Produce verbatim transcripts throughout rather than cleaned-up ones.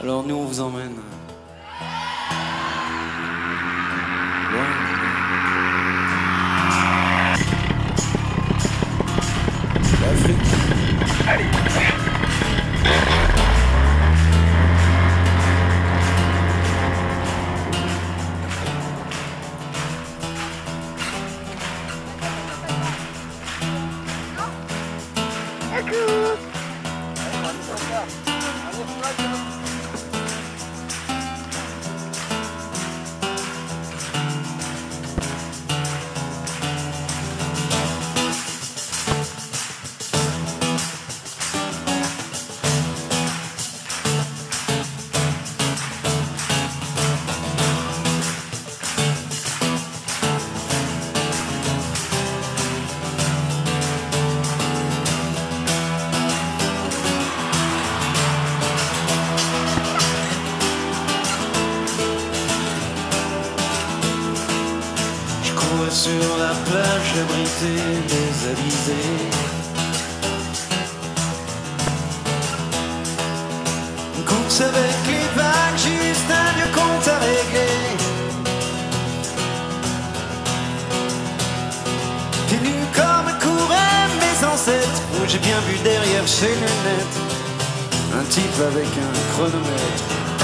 Alors nous on vous emmène loin. L'Afrique. Allez. Sur la plage abritée, désabusée, une course avec les vagues, juste un vieux compte à régler. T'es nu comme couraient mes ancêtres, où j'ai bien vu derrière ses lunettes un type avec un chronomètre.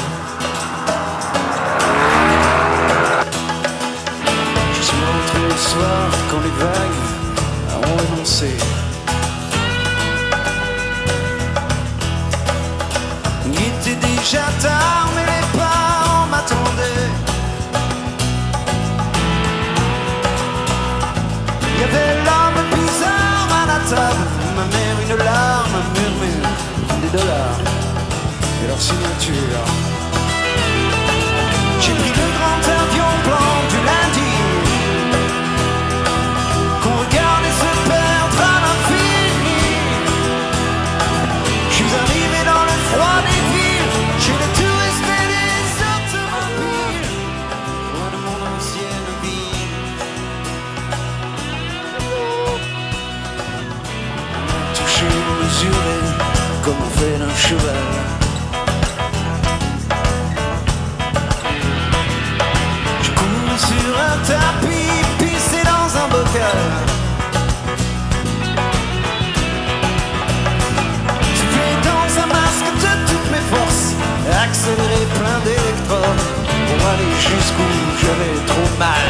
Le soir, quand les vagues ont annoncé, il était déjà tard, mais les parents m'attendaient. Il y avait l'homme bizarre à la table, ma mère une larme murmure, des dollars et leur signature. J'ai pris le grand avion blanc du lundi. Comme on fait d'un cheval. Je cours sur un tapis, pissé dans un bocal. Je fais dans un masque de toutes mes forces, accéléré plein d'électrodes, pour aller jusqu'où j'avais trop mal.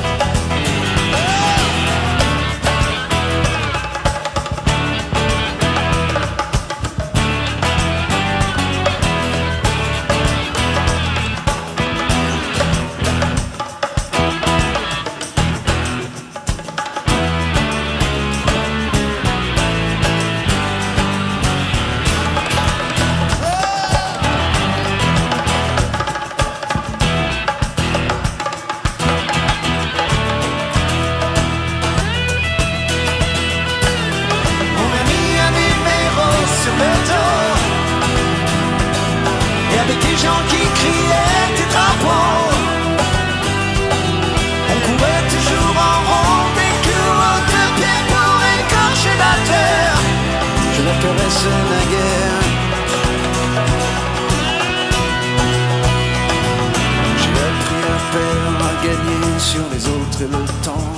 Sur les autres et le temps.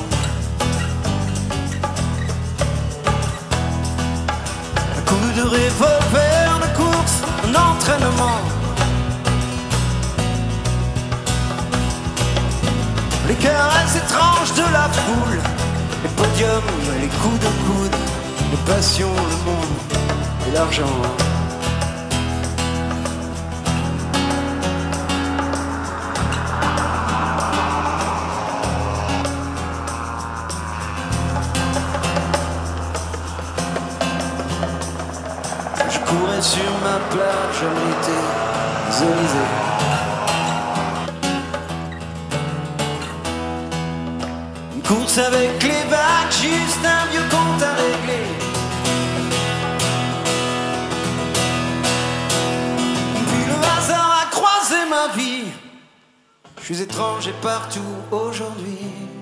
Un coup de revolver, de course, un entraînement. Les caresses étranges de la foule, les podiums, les coups de coude, les passions, le monde et l'argent. Sur ma plage abritée, isolisée. Une course avec les vagues, juste un vieux compte à régler. Puis le hasard a croisé ma vie. Je suis étranger partout aujourd'hui.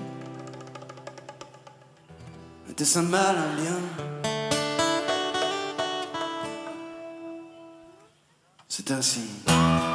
Était-ce un mal, un bien? C'est ainsi.